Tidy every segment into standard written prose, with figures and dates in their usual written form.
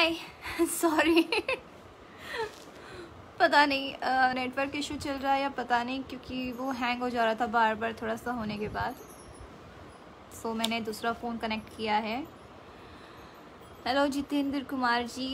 Hi sorry पता नहीं network issue चल रहा है या पता नहीं, क्योंकि वो हैंग हो जा रहा था बार बार थोड़ा सा होने के बाद। सो मैंने दूसरा फ़ोन कनेक्ट किया है। हेलो जितेंद्र कुमार जी,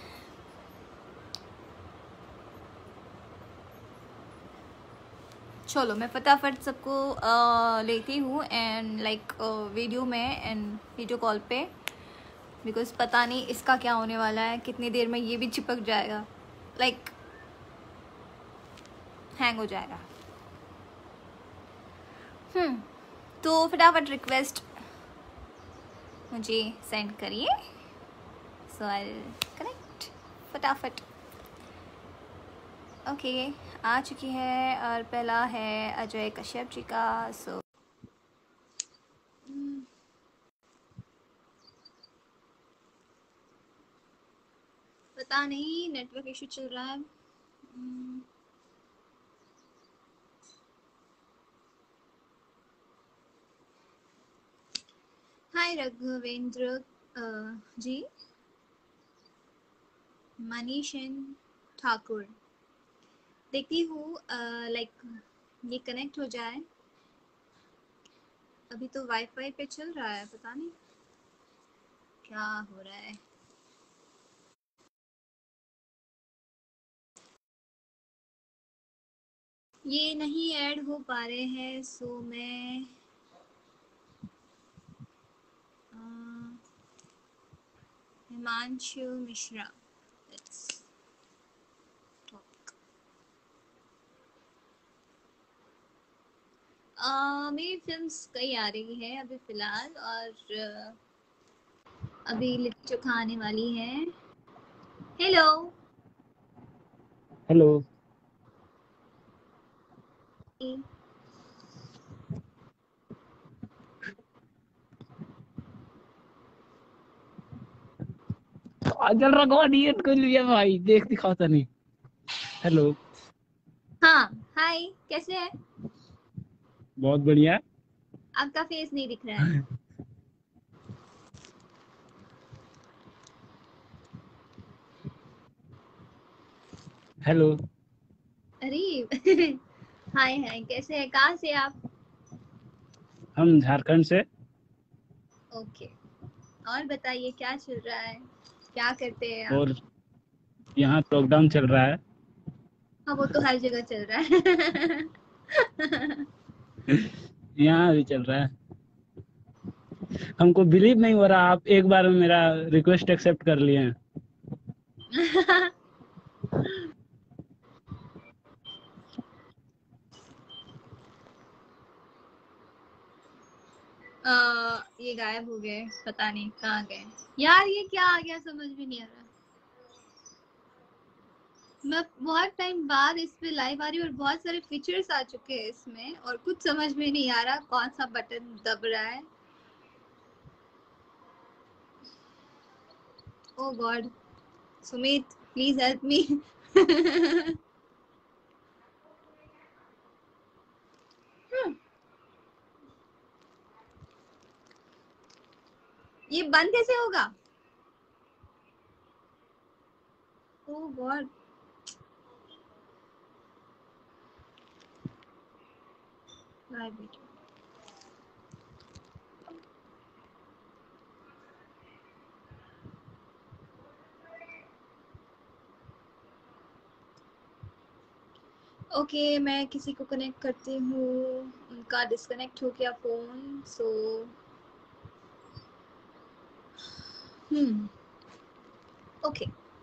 चलो मैं फटाफट सबको लेती हूँ एंड लाइक वीडियो में एंड वीडियो कॉल पे, बिकॉज पता नहीं इसका क्या होने वाला है, कितनी देर में ये भी चिपक जाएगा, लाइक हैंग हो जाएगा। तो फटाफट रिक्वेस्ट मुझे सेंड करिए, सो आई कनेक्ट फटाफट। ओके आ चुकी है और पहला है अजय कश्यप जी का। सो पता नहीं नेटवर्क इशू चल रहा है। हाय रघुवेंद्र जी, मनीषन ठाकुर, देखती हूँ लाइक ये कनेक्ट हो जाए। अभी तो वाईफाई पे चल रहा है, पता नहीं क्या हो रहा है। ये नहीं ऐड हो पा रहे हैं, सो मैं हिमांशु मिश्रा, लेट्स टॉक। मेरी फिल्म्स कई आ रही है अभी फिलहाल, और अभी लिट्टी चोखा आने वाली है। हेलो हेलो, अजल रिकॉर्डियन कर लिया भाई, देख दिखाता नहीं। हेलो, हाँ हाय, कैसे हैं? बहुत बढ़िया। आपका फेस नहीं दिख रहा है। हेलो, अरे हाय हाय, कैसे हैं? कहाँ से आप? हम झारखंड से। ओके, और बताइए क्या चल रहा है, क्या करते हैं आप? और यहाँ लॉकडाउन चल रहा है। हाँ वो तो हर जगह चल रहा है यहाँ भी चल रहा है। हमको बिलीव नहीं हो रहा, आप एक बार में मेरा रिक्वेस्ट एक्सेप्ट कर लिए हैं। ये गायब हो गए, पता नहीं कहाँ गए यार। ये क्या आ गया समझ में नहीं आ रहा। मैं बहुत टाइम बाद इस पे लाइव आ रही हूँ और बहुत सारे फीचर्स आ चुके हैं इसमें, और कुछ समझ में नहीं आ रहा कौन सा बटन दब रहा है। Oh God, Sumit please help me ये बंद कैसे होगा? Oh God, live video. Okay मैं किसी को कनेक्ट करती हूँ, उनका डिस्कनेक्ट हो गया phone. So okay,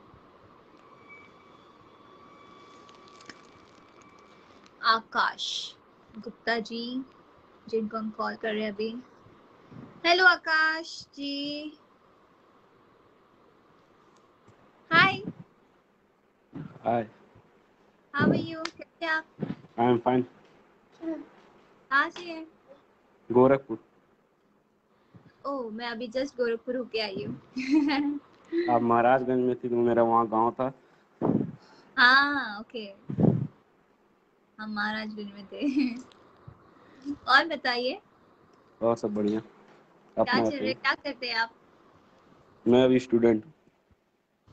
Akash Gupta ji, जिनको हम कॉल कर रहे हैं अभी। Hello Akash ji, hi. Hi, how are you, कैसे आप? I am fine. कहाँ से हैं? गोरखपुर। ओह मैं अभी जस्ट गोरखपुर होके आई हूँ आप महाराजगंज में थी तो मेरा वहाँ गांव था। हाँ ओके, हम महाराजगंज में थे और बताइए और सब बढ़िया, क्या अपना चल रहा है, बताइए। क्या करते हैं आप? मैं अभी स्टूडेंट।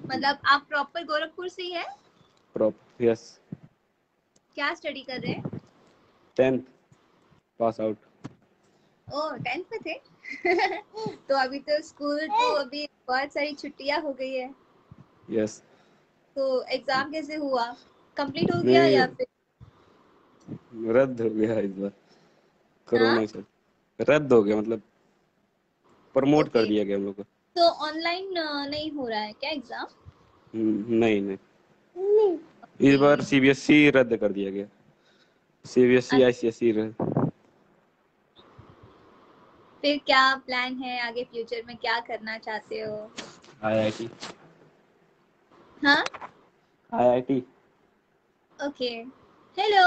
मतलब आप प्रॉपर गोरखपुर से ही है? यस। क्या स्टडी कर रहे हैं? 10th pass out. ओह 10th में थे। तो अभी तो स्कूल तो अभी बहुत सारी छुट्टियां हो गई है। यस। तो एग्जाम कैसे हुआ? कंप्लीट हो गया नहीं, या फिर? रद्द हो गया इस बार, हाँ। कोरोना से रद्द हो गया, मतलब प्रमोट कर ओके। दिया गया हम लोग को। तो ऑनलाइन नहीं हो रहा है क्या एग्जाम? नहीं नहीं, इस ओके। बार सीबीएसई रद्द कर दिया गया। सीबीएसई आईसीएसई रद्द। फिर क्या प्लान है आगे, फ्यूचर में क्या करना चाहते हो? आईआईटी। हाँ। आईआईटी। ओके। हेलो।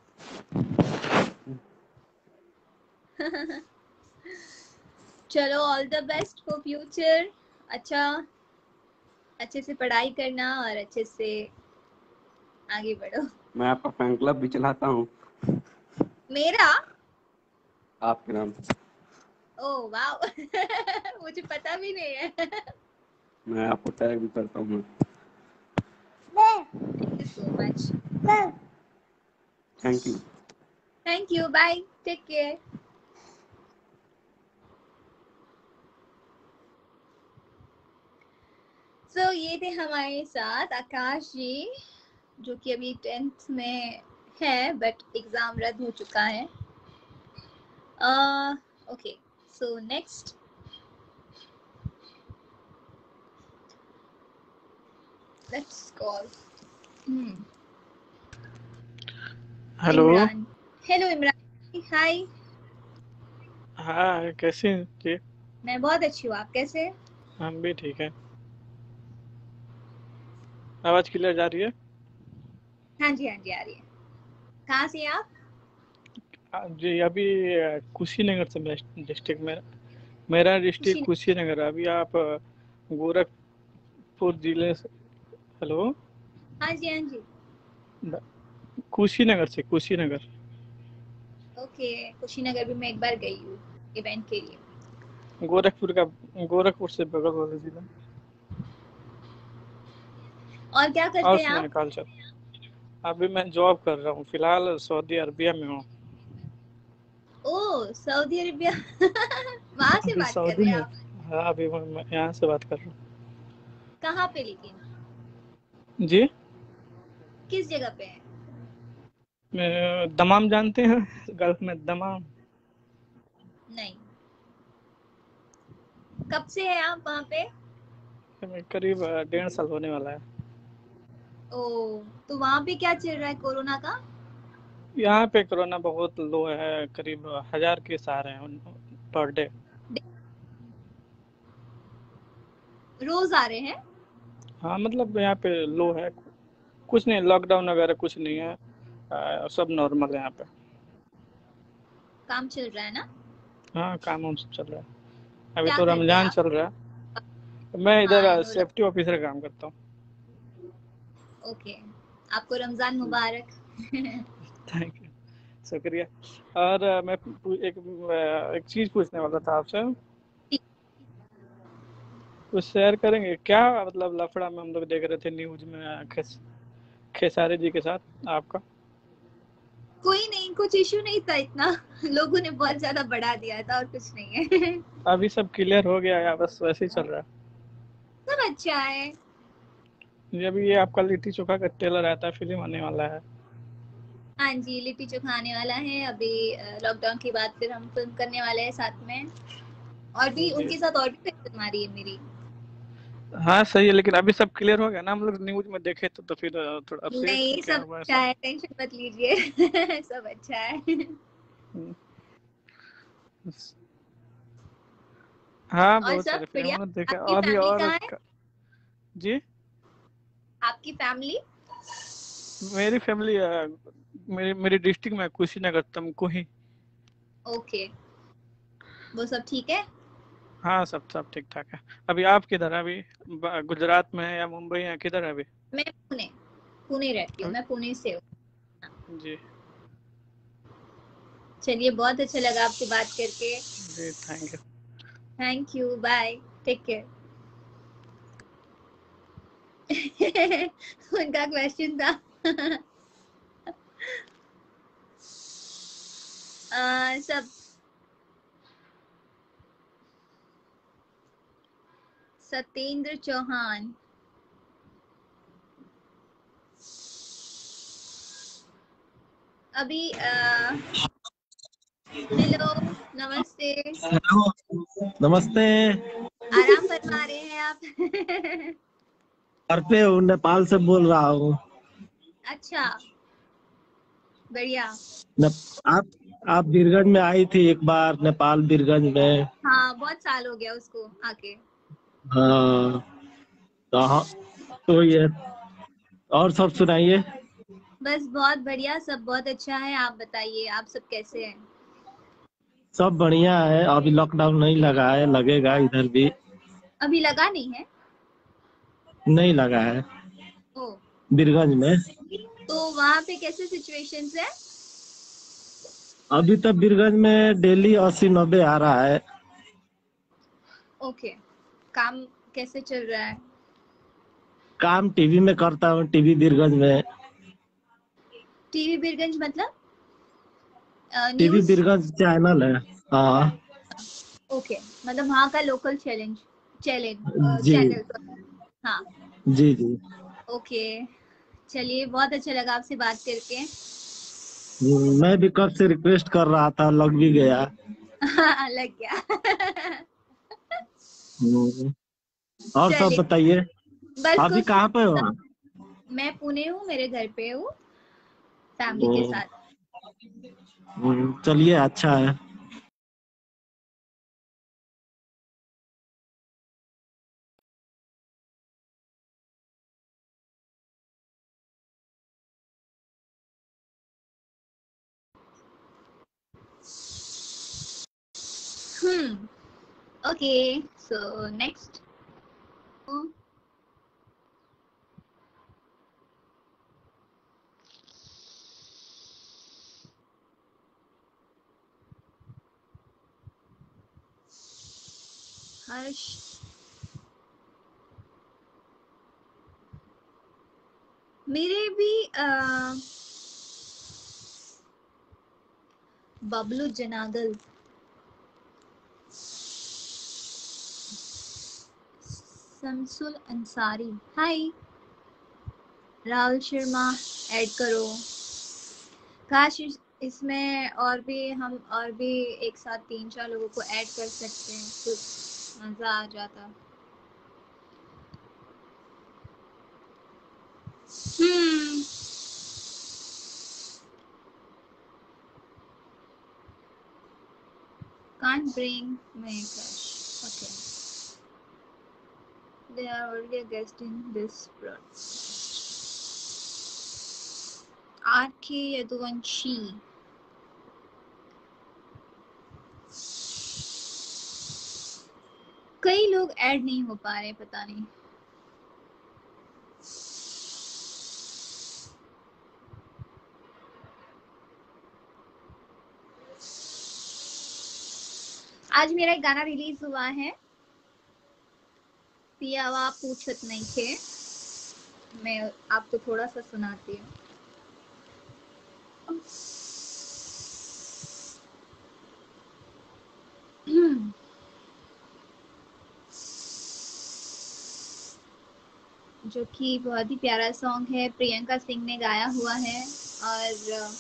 चलो, all the best for future. अच्छा, अच्छे से पढ़ाई करना और अच्छे से आगे बढ़ो। मैं आपका फैन क्लब भी चलाता हूँ, मेरा? आपके नाम से। Oh wow. मुझे पता भी नहीं है। मैं आपको टैग भी करता हूँ। Thank you so much. Thank you. Thank you, bye, take care. So ये थे हमारे साथ आकाश जी, जो कि अभी 10th में है बट एग्जाम रद्द हो चुका है। Okay, so next let's call hello. Imran. Hello Imran, hi. हाँ, कैसे हैं जी? मैं बहुत अच्छी हूँ, आप कैसे हैं? हम भी ठीक हैं। आवाज क्लियर जा रही है? हाँ जी, हाँ जी, आ रही है। कहाँ से हैं आप? जी, अभी कुशीनगर से डिस्ट्रिक्ट में, मेरा डिस्ट्रिक्ट कुशीनगर। कुशीनगर है। अभी आप गोरखपुर जिले से। हेलो। हाँ जी, हाँ जी। कुशीनगर से, कुशीनगर। ओके, कुशीनगर भी मैं एक बार गई हूँ इवेंट के लिए। गोरखपुर का, गोरखपुर से बगल वाले जिला। और क्या और करते हैं सुनाए आप? कालचर। अभी मैं जॉब कर रहा हूँ, फिलहाल सऊदी अरबिया में हूँ। ओह, सऊदी अरेबिया। वहां से अभी बात कर सऊदी रहे हैं में। आप? हाँ, अभी मैं यहाँ से बात कर रहा कहाँ पे लेकिन? हूँ जी। किस जगह पे है? मैं दमाम जानते हैं, गल्फ में दमाम। नहीं। कब से है आप वहाँ पे? मैं करीब 1.5 साल होने वाला है। ओह, तो वहाँ पे क्या चल रहा है कोरोना का? यहाँ पे कोरोना बहुत लो है, करीब 1000 केस आ रहे हैं पर डे। रोज आ रहे हैं? हाँ, मतलब यहाँ पे लो है, कुछ नहीं, लॉकडाउन वगैरह कुछ नहीं है। सब नॉर्मल है यहाँ पे। काम चल रहा है ना? हाँ, काम वाम सब चल रहा है। अभी क्या तो करते हैं रमजान आप? चल रहा है। मैं हाँ, आई इधर नो। सेफ्टी ऑफिसर का काम करता हूँ। ओके, आपको रमजान मुबारक। थैंक यू, शुक्रिया। और मैं एक चीज़ पूछने वाला था आपसे। कुछ शेयर करेंगे क्या? मतलब लफड़ा में हम लोग देख रहे थे न्यूज में, खेसारी जी के साथ आपका। कोई नहीं, कुछ इशू नहीं था इतना। लोगों ने बहुत ज्यादा बढ़ा दिया था और कुछ नहीं है। अभी सब क्लियर हो गया या बस वैसे ही चल रहा है? सब अच्छा है। जब ये आपका लिट्टी चोखा का ट्रेलर आता है, फिल्म आने वाला है। हाँ जी, लिट्टी चोखा आने वाला है अभी। लॉकडाउन के बाद फिर हम फिल्म करने वाले हैं साथ में। और भी जी। उनके साथ और भी फिल्म आ रही है मेरी। हाँ सही है, लेकिन अभी सब क्लियर हो गया ना? हम लोग न्यूज में देखे तो फिर थोड़ा अपडेट नहीं, क्या सब हुआ अच्छा ऐसा? है, टेंशन मत लीजिए। सब अच्छा है। हम्म, हाँ, और बहुत सब सारे फिल्म बढ़िया। हमने देखे आपकी अभी फैमिली और कहाँ है? जी। आपकी फैमिली? मेरी फैमिली मेरी मेरी डिस्ट्रिक्ट में कुशीनगर तुमको ही। ओके, वो सब ठीक है। हाँ, सब सब ठीक ठाक है। अभी आप किधर है? अभी गुजरात में है या मुंबई है, किधर है अभी? मैं पुणे, पुणे रहती हूँ, अभी- मैं पुणे से हूँ। जी। चलिए, बहुत अच्छा लगा आपसे बात करके। जी, thank you. Thank you, bye, take care. उनका क्वेश्चन था। सब सत्येंद्र चौहान, अभी हेलो, नमस्ते। हेलो, नमस्ते। आराम फरमा रहे हैं आप? घर पे हूँ, नेपाल से बोल रहा हूँ। अच्छा, बढ़िया। न, आप बीरगंज में आई थी एक बार, नेपाल बीरगंज में। हाँ, बहुत साल हो गया उसको आके। हाँ, तो ये और सब सुनाइए। बस बहुत बढ़िया, सब बहुत अच्छा है। आप बताइए, आप सब कैसे हैं? सब बढ़िया है। अभी लॉकडाउन नहीं लगा है, लगेगा इधर भी। अभी लगा नहीं है? नहीं लगा है ओ, बीरगंज में। तो वहाँ पे कैसे सिचुएशंस है? अभी तो बीरगंज में डेली 80-90 आ रहा है। ओके, काम कैसे चल रहा है? काम टीवी में करता हूँ, टीवी बीरगंज में। टीवी बीरगंज मतलब टीवी न्यूज़? बीरगंज चैनल है। हाँ ओके, मतलब वहाँ का लोकल चैलेंज जी चैनल। हाँ, जी जी। ओके। चलिए, बहुत अच्छा लगा आपसे बात करके। मैं भी कब से रिक्वेस्ट कर रहा था, लग भी गया। लग गया। हम्म, और सब चलिए, बताइए। बस अभी कुछ कहाँ पे हो? नहीं, मैं पुणे हूँ, मेरे घर पे हूँ फैमिली ओ, के साथ। चलिए अच्छा है। Okay, so next. हर्ष, मेरे भी बबलू जनागल, शमसुल अंसारी, हाय। राहुल शर्मा ऐड करो। काश इसमें और भी एक साथ 3-4 लोगों को ऐड कर सकते हैं तो मजा आ जाता। हम्म can't bring my crush. Okay, they are already a guest in this broadcast. RK Yaduvanshi, कई लोग ऐड नहीं हो पा रहे, पता नहीं। आज मेरा एक गाना रिलीज हुआ है, पियावा पूछत नहीं थे। मैं आपको थोड़ा सा सुनाती हूँ। जो कि बहुत ही प्यारा सॉन्ग है, प्रियंका सिंह ने गाया हुआ है। और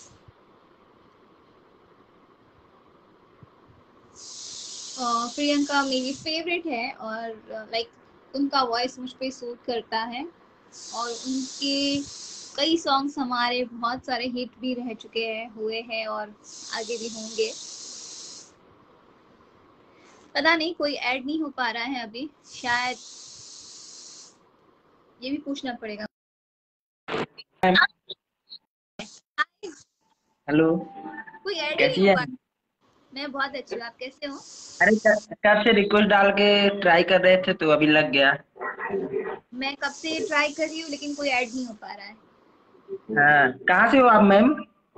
प्रियंका मेरी फेवरेट है, और लाइक उनका वॉइस मुझ पे सूट करता है, और उनके कई सॉन्ग्स हमारे बहुत सारे हिट भी रह चुके हैं, हुए हैं, और आगे भी होंगे। पता नहीं कोई ऐड नहीं हो पा रहा है अभी, शायद ये भी पूछना पड़ेगा। हेलो, कोई ऐड ही नहीं कैसी हो है? पा रहा। मैं बहुत अच्छी हूँ, आप कैसे हो? अरे कब से रिक्वेस्ट डाल के ट्राई कर रहे थे तो अभी लग गया। मैं कब से ट्राई कर रही हूँ, लेकिन कोई ऐड नहीं हो पा रहा है। हाँ, कहाँ से हो आप मैम?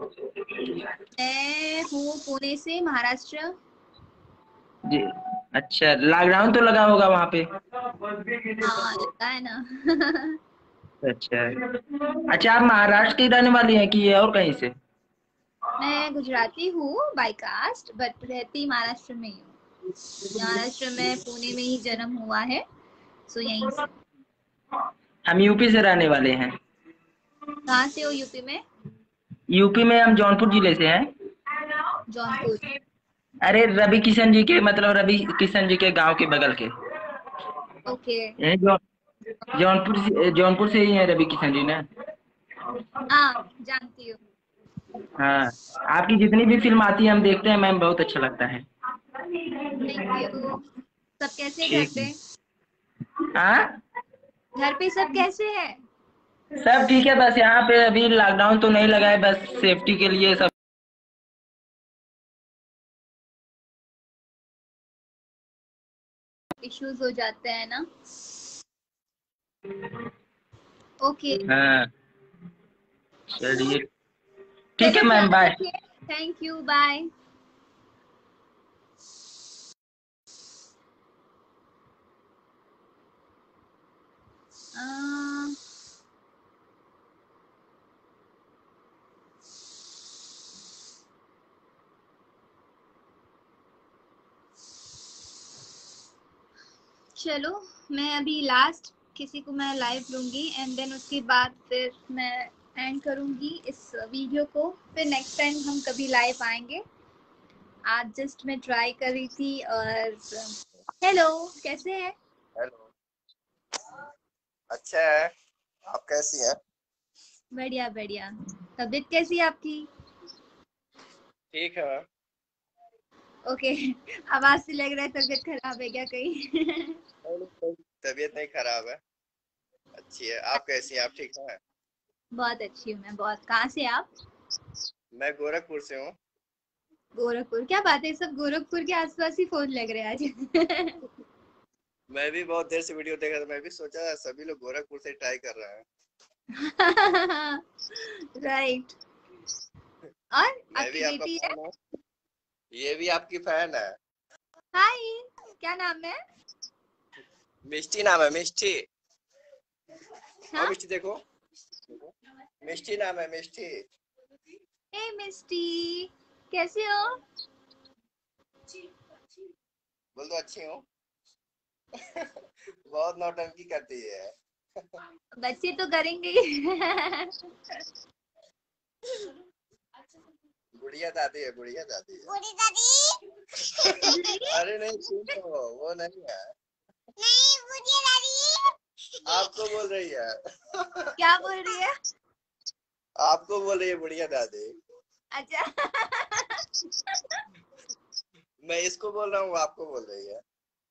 मैं हूँ पुणे से, महाराष्ट्र। जी, अच्छा। लॉकडाउन तो लगा होगा वहाँ पे? हाँ, लगा है ना। अच्छा अच्छा, आप महाराष्ट्र की रहने वाली हैं कि और कहीं से? मैं गुजराती हूँ बाय कास्ट, बट रहती महाराष्ट्र में ही हूँ। महाराष्ट्र में पुणे में ही जन्म हुआ है, सो यहीं से। हम यूपी से रहने वाले हैं। कहाँ से हो यूपी में? यूपी में हम जौनपुर जिले से हैं। जौनपुर। अरे रवि किशन जी के, मतलब रवि किशन जी के गांव के बगल के। ओके। यही जौनपुर से ही है रवि किशन जी ना। हाँ, जानती हूँ। हाँ, आपकी जितनी भी फिल्म आती है हम देखते हैं मैम, बहुत अच्छा लगता है। Thank you. सब कैसे घर ठीक पे? है। हाँ, घर पे सब कैसे है? सब ठीक है, बस यहाँ पे अभी लॉकडाउन तो नहीं लगा है, बस सेफ्टी के लिए सब। इश्यूज हो जाते हैं ना। ओके। हाँ, चलिए ठीक चलो, है मैम, ध्यान बाय। रखिए। Thank you, bye. चलो, मैं अभी लास्ट किसी को मैं लाइव लूंगी एंड देन उसके बाद फिर मैं एंड करूंगी इस वीडियो को। फिर नेक्स्ट टाइम हम कभी लाइव आएंगे। आज जस्ट मैं ट्राई कर रही थी। और हेलो, कैसे हैं? हेलो। अच्छा है। आप कैसी हैं? बढ़िया बढ़िया। तबीयत कैसी है आपकी? ठीक है। ओके। आवाज से लग रहा है तबीयत खराब है क्या कहीं? तबीयत नहीं खराब है, अच्छी है। आप कैसी हैं? आप ठीक हैं? बहुत अच्छी हूँ मैं, बहुत। कहाँ से आप? मैं गोरखपुर से हूँ। गोरखपुर? क्या बात है, सब गोरखपुर के आसपास ही फोन लग रहे हैं आज। मैं भी बहुत देर से वीडियो देख रहा था, मैं भी सोचा सभी लोग गोरखपुर से ट्राई कर रहे हैं। राइट। और मैं भी आपकी आपका बेटी है? फैन हूँ। ये भी आपकी फैन है। हाय, क्या नाम है? मिष्टी नाम है, मिष्टी। और हाँ? मिष्टी देखो, मिष्टी नाम है, मिष्टी। हे मिस्टी, कैसे हो? बोल दो अच्छी हूँ। बहुत नौटंकी करती है। बच्चे तो करेंगे ही। बुढ़िया दादी है, बुढ़िया दादी है। बूढ़ी दादी। अरे नहीं, सुनो, वो नहीं है। नहीं, बूढ़ी दादी। आपको बोल रही है। क्या बोल रही है? आपको बोल रही है बुढ़िया दादी। अच्छा। मैं इसको बोल रहा हूँ, आपको बोल रही है।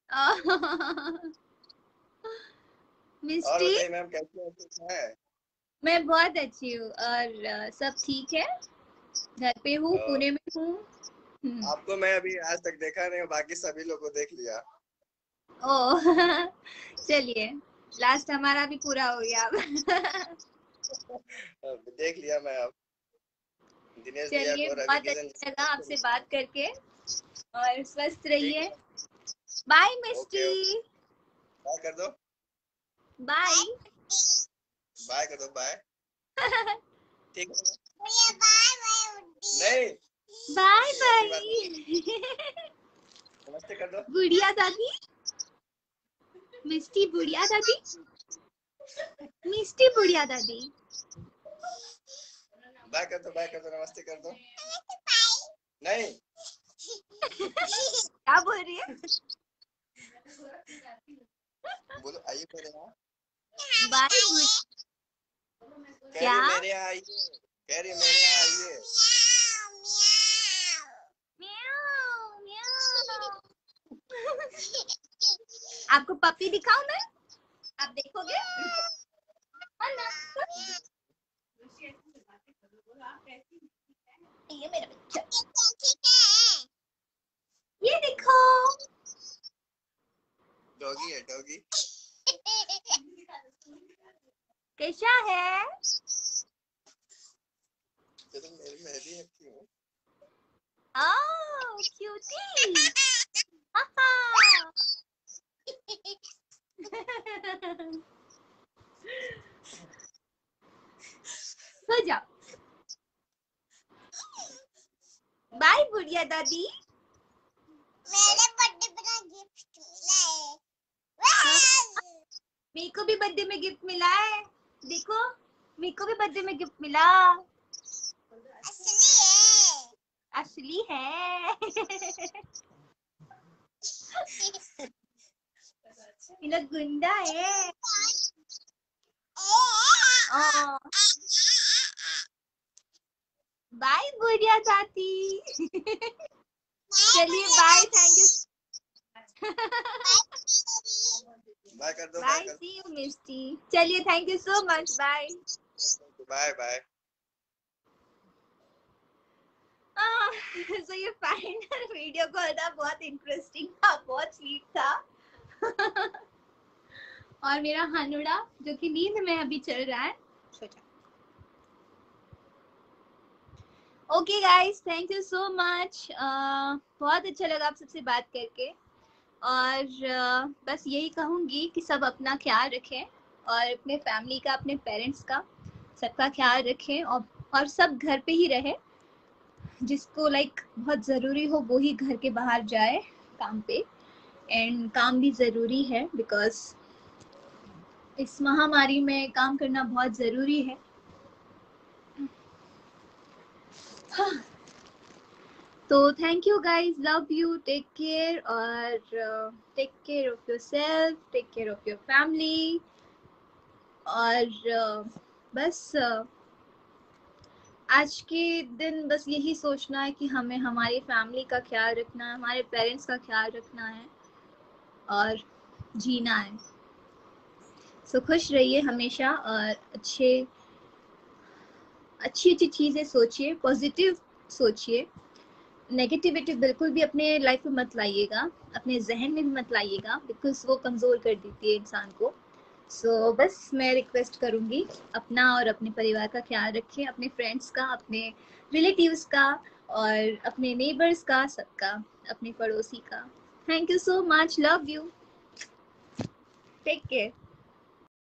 और मिस्टी, बताइए मैम, कैसे हैं? मैं बहुत अच्छी हूँ। और सब ठीक है। घर पे हूँ, पुणे में हूँ। आपको मैं अभी आज तक देखा नहीं, बाकी सभी लोगों को देख लिया। ओह। चलिए, लास्ट हमारा भी पूरा हो गया अब। देख लिया मैं अब। दिनेश भैया चलिए, को, रवि बहुत किशन अच्छा लगा आपसे बात करके। और स्वस्थ ठीक रहिए। है। Bye okay Misty. Okay, bye कर दो। बाय। बाय कर दो, बाय। ठीक है। भैया बाय बाय। नहीं, बाय ऐसी बात बाय। नहीं। नमस्ते कर दो। बुढ़िया दादी, मिस्टी बुढ़िया दादी, मिस्टी बुढ़िया दादी। बाय कर दो, बाय कर दो, नमस्ते कर दो। नहीं, क्या बोल रही है? बोलो आइए मेरे यहाँ। बाय। कह क्या? रही मेरे यहाँ आइए, कह रही मेरे यहाँ आइए। म्याऊ, म्याऊ। आपको पपी दिखाऊं मैं? आप देखोगे? हाँ ना? ये मेरा बच्चा, ये देखो। डॉगी है, डॉगी। कैसा है? चलो, मैं भी अच्छी हूँ। ओह, क्यूटी। बाय बुढ़िया दादी। मेरे बर्थडे पे ना गिफ्ट मिला है। मेरे को भी बर्थडे में गिफ्ट मिला है, देखो मेरे को भी बर्थडे में गिफ्ट मिला। असली है। असली है। ये लोग गुंडा है। बाय बुढ़िया दादी। चलिए बाय, थैंक यू। बाय कर दो, बाय बाय, कर सी यू मिस्टी। चलिए thank you so much, bye. दो, बाय बाय। तो ये फाइनल वीडियो कॉल था, बहुत इंटरेस्टिंग था, बहुत स्वीट था। और मेरा हनुड़ा जो कि नींद में अभी चल रहा है। Okay guys, thank you so much. बहुत अच्छा लगा आप सबसे बात करके। और बस यही कहूँगी कि सब अपना ख्याल रखें और अपने फैमिली का, अपने पेरेंट्स का, सबका ख्याल रखें। और सब घर पे ही रहे। जिसको लाइक बहुत ज़रूरी हो वो ही घर के बाहर जाए काम पे। एंड काम भी ज़रूरी है बिकॉज इस महामारी में काम करना बहुत ज़रूरी है। तो thank you guys, love you, take care और take care of yourself, take care of your family. और बस आज के दिन बस यही सोचना है कि हमें हमारी फैमिली का ख्याल रखना है, हमारे पेरेंट्स का ख्याल रखना है और जीना है। सो खुश रहिए हमेशा और अच्छी अच्छी चीज़ें सोचिए, पॉजिटिव सोचिए। नेगेटिविटी बिल्कुल भी अपने लाइफ में मत लाइएगा, अपने जहन में भी मत लाइएगा बिकॉज वो कमज़ोर कर देती है इंसान को। सो बस मैं रिक्वेस्ट करूँगी अपना और अपने परिवार का ख्याल रखें, अपने फ्रेंड्स का, अपने रिलेटिव्स का और अपने नेबर्स का, सबका, अपने पड़ोसी का। Thank you so much, love you, take care.